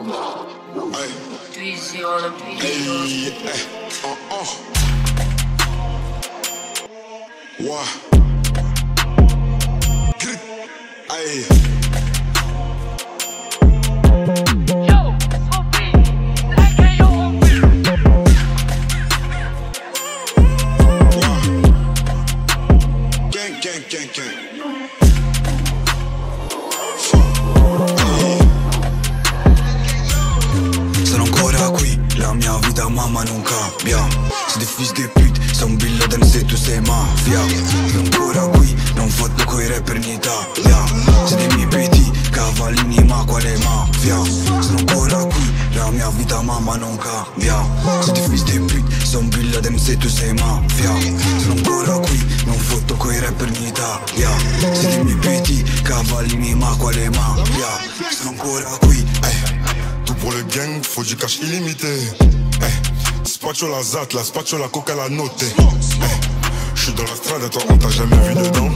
Dweezy on a beat. Wah. Grit. Aye. Yo, Sophie, like yo. Wah. Gang, gang, gang, gang. Sono ancora qui, la mia vita mamma non cambia. Se dei figli di pute, sono Bin Laden se tu sei mafia. Sono ancora qui, non foto coi rapper in Italia. Se dei miei peti, cavallini ma quale mafia. Sono ancora qui, la mia vita mamma non cambia. Se dei figli di pute, sono Bin Laden se tu sei mafia. Sono ancora qui, non foto coi rapper in Italia. Se dei miei peti, cavallini ma quale mafia. Sono ancora qui, Pour le gang, faut du cash illimité. Spatio la zat, la spatio la coca la note. J'suis dans la strade, toi on t'a jamais vu dedans.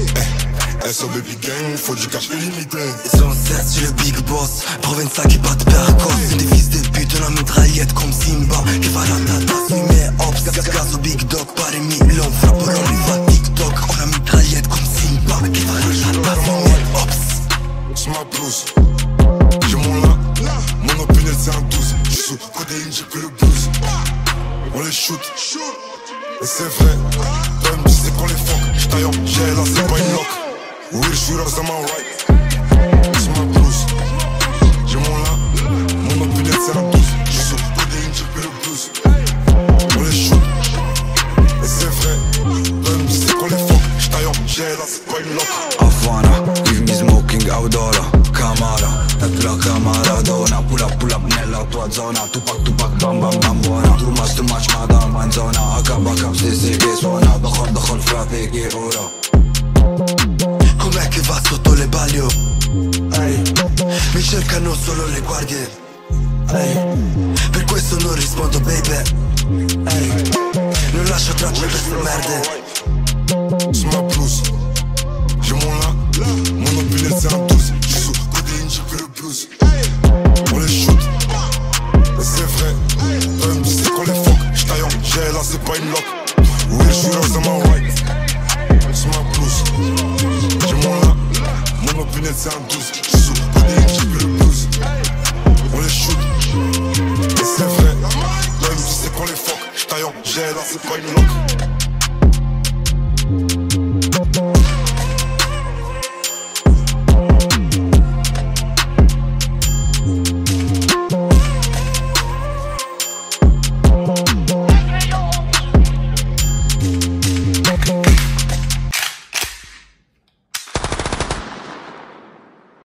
SO babygang, faut du cash illimité. Ils sont 7, je suis le big boss. Provenza qui bat percos. C'est des fils de pute, on a mitraillette comme Simba. Qui va la tata, fumée, ops. GAZO big dog, par les millions. Frappe l'on lui va TikTok. On a mitraillette comme Simba. Qui va la tata, fumée, ops. C'est ma blouse, j'ai mon là. Mon opinion c'est un 12. J'suis sous codéine, j'ai que le blues. On les shoot, et c'est vrai. Toi-même tu sais qu'on les fuck. J'taille en j'ai là, c'est pas une lock. We're shooters on my right. C'est ma blouse, j'ai mon là. Mon opinion c'est un 12. J'suis sous codéine, j'ai que le blues. On les shoot, et c'est vrai. Toi-même tu sais qu'on les fuck. J'taille en j'ai là, c'est pas une lock. Havana, give me smoking outdoor. Camara, la camara dona. Pull up nella tua zona. Tupac, bam bam bam buona. Too much madama in zona. Acab, se che suona. Dakhol frate che ora. Com'è che va sotto le baglio? Mi cercano solo le guardie. Per questo non rispondo baby. Non lascio tracce per queste merde. C'est ma blouse, j'ai mon là. Mon opinion c'est un 12. J'suis sous codéine, j'ai que le blues. On les shoot, et c'est vrai. Toi-même tu sais qu'on les fuck. J'taille en j'ai là, c'est pas une lock. We're shooters on my right. C'est ma blouse, j'ai mon là. Mon opinion c'est un 12. J'suis sous codéine, j'ai que le blues. On les shoot, et c'est vrai. Toi-même tu sais qu'on les fuck. J'taille en j'ai là, c'est pas une lock.